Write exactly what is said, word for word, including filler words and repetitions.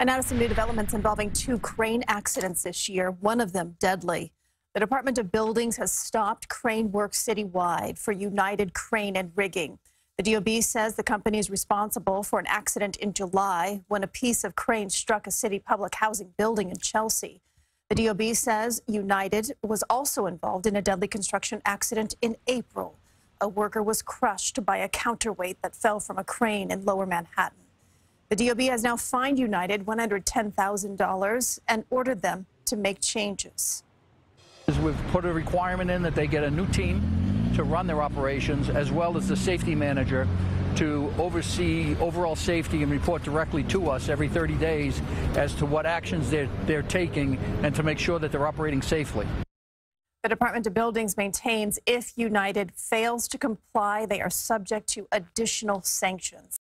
And now to some new developments involving two crane accidents this year, one of them deadly. The Department of Buildings has stopped crane work citywide for United Crane and Rigging. The D O B says the company is responsible for an accident in July when a piece of crane struck a city public housing building in Chelsea. The D O B says United was also involved in a deadly construction accident in April. A worker was crushed by a counterweight that fell from a crane in Lower Manhattan. The D O B has now fined United one hundred ten thousand dollars and ordered them to make changes. We've put a requirement in that they get a new team to run their operations, as well as the safety manager to oversee overall safety and report directly to us every thirty days as to what actions they're, they're taking and to make sure that they're operating safely. The Department of Buildings maintains if United fails to comply, they are subject to additional sanctions.